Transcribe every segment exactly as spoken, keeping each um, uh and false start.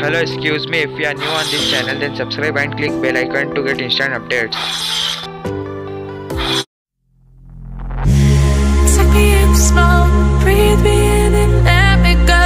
Hello, excuse me, if you are new on this channel then subscribe and click bell icon to get instant updates. Take me in small, breathe me in and let me go.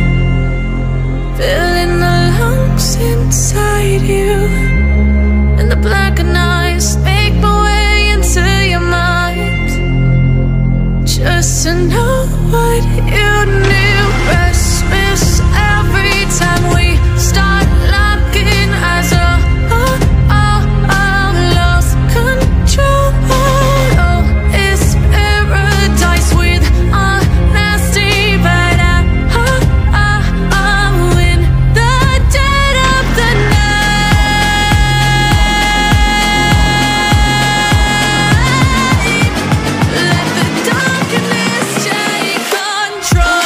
Filling the lungs inside you, and the blackened eyes make my way into your mind. Just to know what you knew. Restless every time we start locking eyes. Oh, oh, oh, oh, lost control. Oh, it's paradise with honesty, but I, oh, oh, oh, in the dead of the night. Let the darkness take control.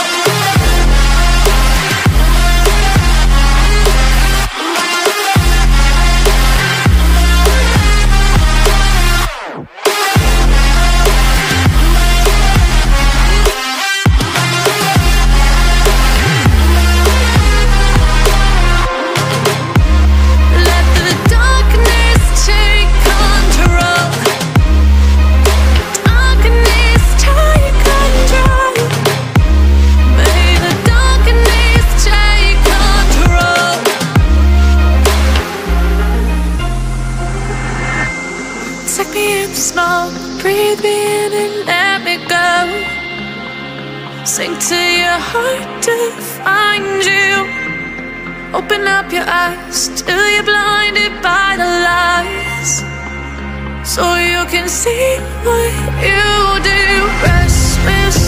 Let the darkness take control. Darkness take control. May the darkness take control. Take me in small, breathe me in and let me go. Sink to your heart to find you. Open up your eyes till you're blinded by the lies, so you can see what you do. Restless